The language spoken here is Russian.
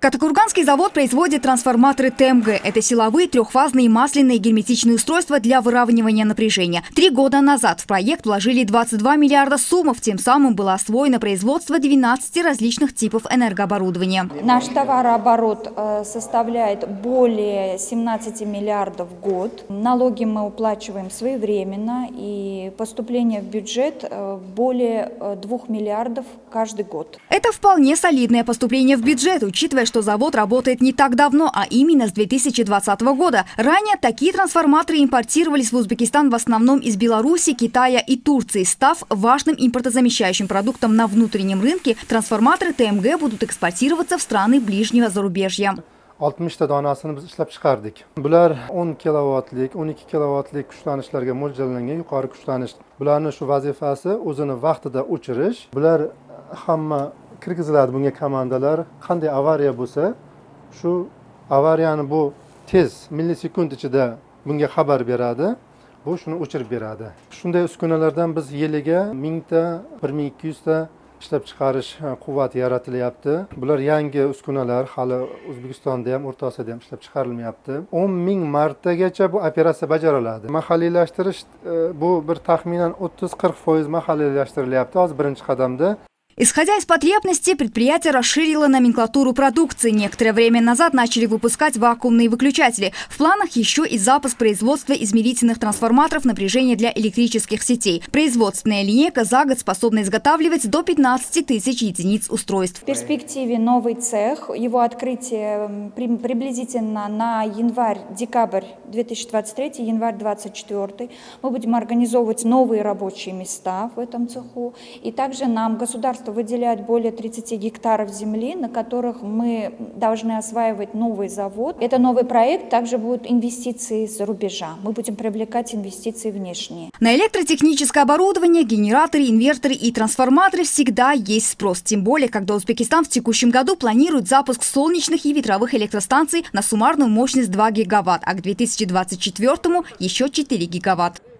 Катакурганский завод производит трансформаторы ТМГ. Это силовые, трехфазные масляные герметичные устройства для выравнивания напряжения. 3 года назад в проект вложили 22 миллиарда сумов. Тем самым было освоено производство 12 различных типов энергооборудования. Наш товарооборот составляет более 17 миллиардов в год. Налоги мы уплачиваем своевременно, и поступление в бюджет более 2 миллиардов каждый год. Это вполне солидное поступление в бюджет, учитывая, что завод работает не так давно, а именно с 2020 года. Ранее такие трансформаторы импортировались в Узбекистан в основном из Беларуси, Китая и Турции. Став важным импортозамещающим продуктом на внутреннем рынке, трансформаторы ТМГ будут экспортироваться в страны ближнего зарубежья. 60 ta donasini biz ishlab chiqardik. Bular 10 kilovatlik, 12 kilovatlik kuchlanishlarga mo'ljallangan yuqori kuchlanish. Bularning shu vazifasi o'zini vaqtida o'chirish. Bular hamma kirgiziladi bunga komandalar. Qanday avariya bo'lsa, shu avariyani bu tez millisekund ichida bunga xabar beradi. Bu shuni o'chirib beradi. Shunday uskunalardan biz yiliga 1000 ta, 1200 ta ishlab chiqarish quvvati yaratilyapti. Bular yangi uskunalar, hali O'zbekistonda ham, O'rta Osiyoda ham ishlab chiqarilmayapti. 10,000 martagacha bu operatsiya bajariladi. Mahalliylashtirish bu bir taxminan 30-40% mahalliylashtiryapti hozir birinchi qadamda. Исходя из потребностей, предприятие расширило номенклатуру продукции. Некоторое время назад начали выпускать вакуумные выключатели. В планах еще и запуск производства измерительных трансформаторов напряжения для электрических сетей. Производственная линейка за год способна изготавливать до 15 тысяч единиц устройств. В перспективе новый цех, его открытие приблизительно на январь-декабрь 2023, январь 2024. Мы будем организовывать новые рабочие места в этом цеху. И также нам государство выделяет более 30 гектаров земли, на которых мы должны осваивать новый завод. Это новый проект, также будут инвестиции из-за рубежа. Мы будем привлекать инвестиции внешние. На электротехническое оборудование, генераторы, инверторы и трансформаторы всегда есть спрос. Тем более, когда Узбекистан в текущем году планирует запуск солнечных и ветровых электростанций на суммарную мощность 2 гигаватт, а к 2024-му еще 4 гигаватт.